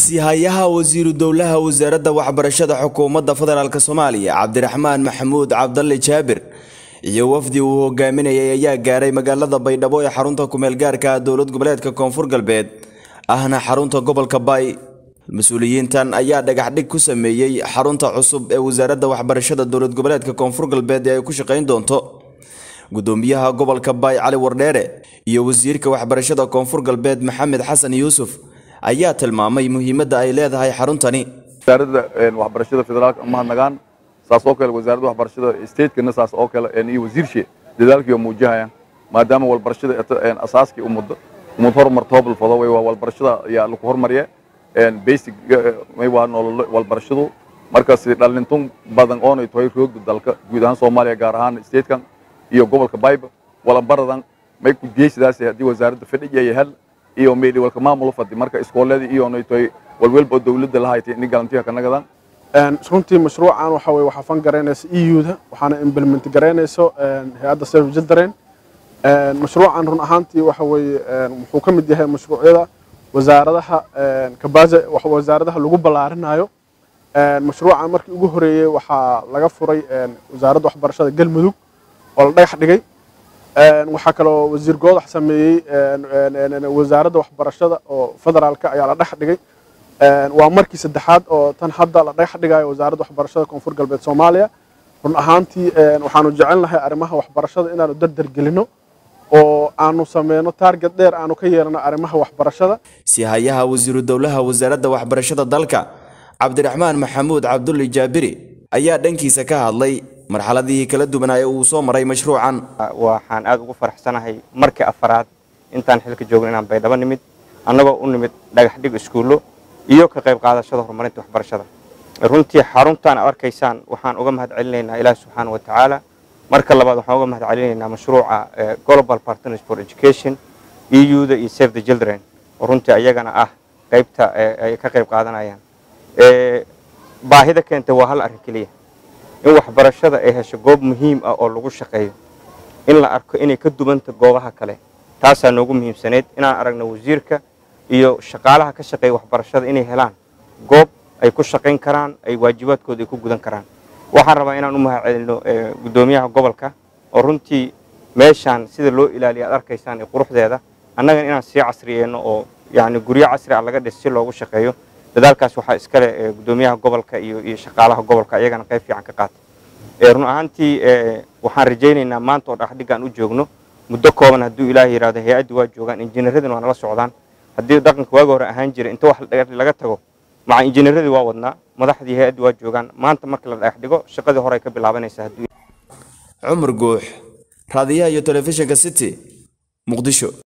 sihayaha wasiiru dowlaha wasaaradda waxbarashada xukuumadda federaalka Soomaaliya Cabdiraxmaan Maxamuud Cabdalle Jaabir iyo wafdi uu hogaaminayay ayaa gaaray magaalada Baydhabo ee xarunta ku meel gaarka dowlad goboleedka Koonfur Galbeed ahna xarunta gobolka Bay. Mas'uuliyiintan ayaa dhagax dhig ku sameeyay xarunta cusub ee wasaaradda waxbarashada dowlad goboleedka Koonfur Galbeed ee ay ku shaqeyn doonto gudoomiyaha gobolka Bay Cali Wardheere iyo wasiirka waxbarashada Koonfur Galbeed Maxamed Xasan Yuusuf ayaa tilmaamay muhiimadda ay leedahay xaruntani. wasaaradda waxbarashada federaalka ama nagaan saas oo kale wasaaradda waxbarashada state-kana saas oo kale iyo wasiirshi dadaalkii muujinayaan maadaama walbarashada asaaskii umad horumar toobal fado way walbarashada ayaa lagu hormariyay basic may waa nolol walbarashadu markaas dhalintun badan oo ay tahay roogda dalka guud ahaan Soomaaliya gaar ahaan state-kan iyo gobolka Bayba wala baradan may ku geesidaas hadii wasaaradda fadhiga hal iyo meeli walka maamul fadhi marka iskoolada iyo noytay walwalba dawladda la haytay in galantiga ka nagadan runtii mashruucan waxa way waxa fan gareynaysa EU-da waxaana implement gareynayso hay'adda Save Children mashruucan run ahaantii waxa way wuxuu ka mid yahay mashruucyada wasaaradaha kabaza waxa wasaaradaha lagu balaarinayo mashruucan markii ugu horeeyay waxa laga furay wasaaradda waxbarashada Galmudug oo la dhagax dhigay waxa kale oo wasiir goodax sameeyay wasaaradda waxbarashada oo federaalka ayaa la dhagax dhigay waa markii saddexaad oo tan hadda la dhagax dhigayo wasaaradda waxbarashada Koonfur Galbeed Soomaaliya run ahaantii waxaanu jecelnahay arrimaha waxbarashada inaanu dardar gelino oo aanu sameeyno target dheer aanu ka yeelano arrimaha waxbarashada. sihayaha wasiiru dowlaha wasaaradda waxbarashada dalka Cabdiraxmaan Maxamuud Cabdalle Jaabir ayaa dhankiisa ka hadlay marxaladii kala duwan ee uu soo maray mashruucan. waxaan aad ugu faraxsanahay markii afaraad intaan xilka joogno inaan Baydhabo nimid annagoo u nimid dhagax dhig iskuulo iyo ka qayb qaadashada horumarinta waxbarashada. runtii xaruntan arkaysaan waxaan uga mahadcelinaynaa Ilaahay Subhanahu wa Ta'ala marka labaad waxaan uga mahadcelinaynaa mashruuca Global Partners for Education EU-da iyo Save the Children runtii ayagana ah qaybta ay ka qayb qaadanayaan baahida keentay waa hal arrin kaliya in waxbarashada ay hesho goob muhiim ah oo lagu shaqeeyo in la arko inay ka duwanta goobaha kale taas aan ugu muhiimsaneed inaan aragno wasiirka iyo shaqaalaha ka shaqeeya waxbarashada inay helaan goob ay ku shaqeyn karaan ay waajibaadkooda ay ku gudan karaan. waxaan rabaa inaan u mahadcelino gudoomiyaha gobolka oo runtii meeshan sida loo ilaaliyo aad arkaysaan ee quruxdeeda annaga inaan si casriyeeno oo yaani guriyo casri ah laga dhis si loogu shaqeeyo dadaalkaas waxa iskale gudoomiyaha gobolka iyo shaqaalaha gobolka ayagana qayb fiican ka qaatay run ahaantii waxaan rajaynaynaa maanta oo dhaxdhigan u joogno muddo kooban haddii Ilaahay yiraahdo hay'addu waa joogan injineeraduna waa nala socdaan haddii dhaqanka waaga hore ahaan jiray inta wax laga tago maca injineeradii waa wadnaa madaxdii hay'addu waa joogan maanta markii la dhagax dhigo shaqadii hore ay ka bilaabanaysaa haddii Cumar Guux raadiyaha iyo telefishinka City Muqdisho.